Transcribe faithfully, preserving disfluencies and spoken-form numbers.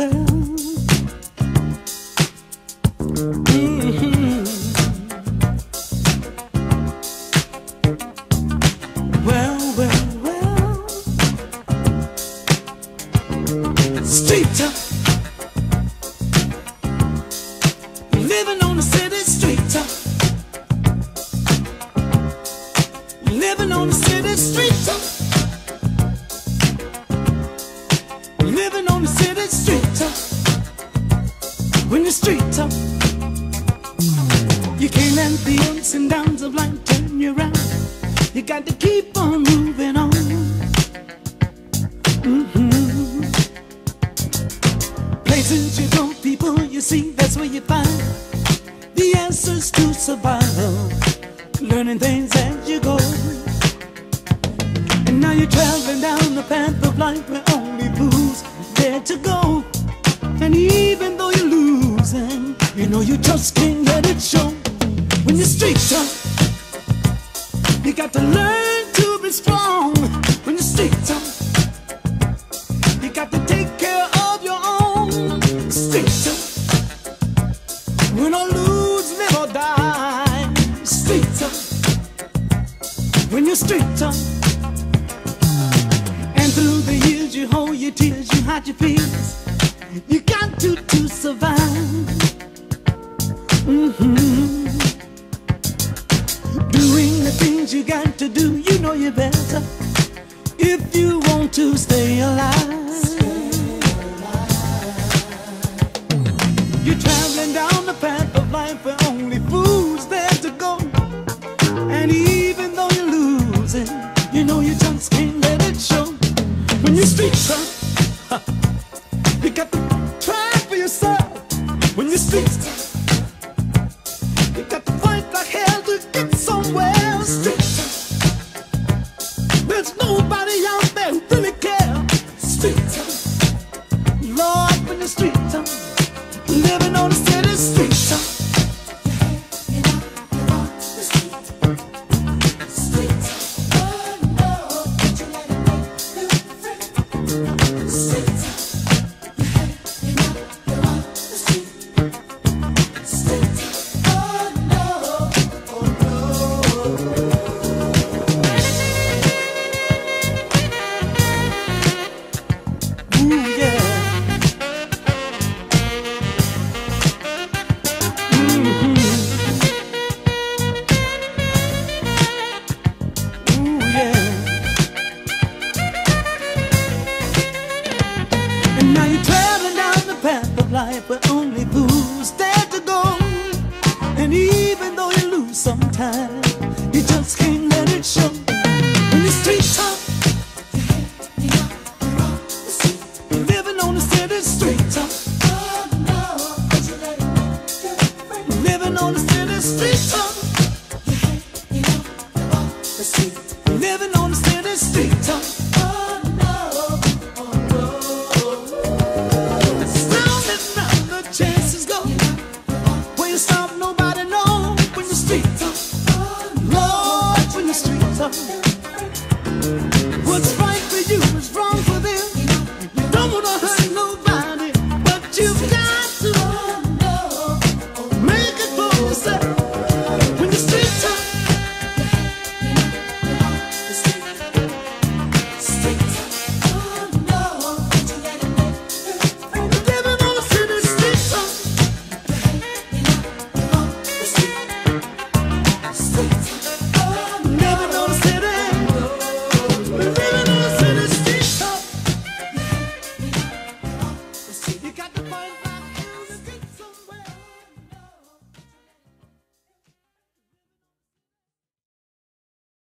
well. Mm-hmm. Well, well, well. Street talk. Living on the city street talk. Living on the city street talk. Living on the city street talk. When the street talk, you can't let the ups and downs of life turn you around. You got to keep on moving on. Mm-hmm. Places you go, people you see, that's where you find the answers to survival. Learning things as you go. And now you're traveling down the path of life where only fools dare to go. And even though you're losing, you know you just can't let it show. When you're street tough, you got to learn to be strong. When you're street tough, you got to take care of your own. Street tough, win or lose, live or die. Street tough, when you're street tough. And through the years you hold your tears, you hide your fears. You got to to survive. Mm-hmm. Doing the things you got to do, you know you better if you want to stay alive. Stay alive. You're traveling down the path of life where only fools dare to go. And even though you're losing, you know you just can't let it show. When you're street tough, you got to try for yourself. When you're street tough, you got to fight like hell to get somewhere. Street tough, there's nobody out there who really cares. Street tough, Lord, when you're street tough, living on the city street tough. Now you're traveling down the path of life where only fools dare to go. And even though you lose sometimes, you just can't let it show. When you're street tough, living on the city street tough. Living on the city street tough. Living on the city street tough. Chances go where you stop, nobody know. When you're street tough, Lord, when you're street tough.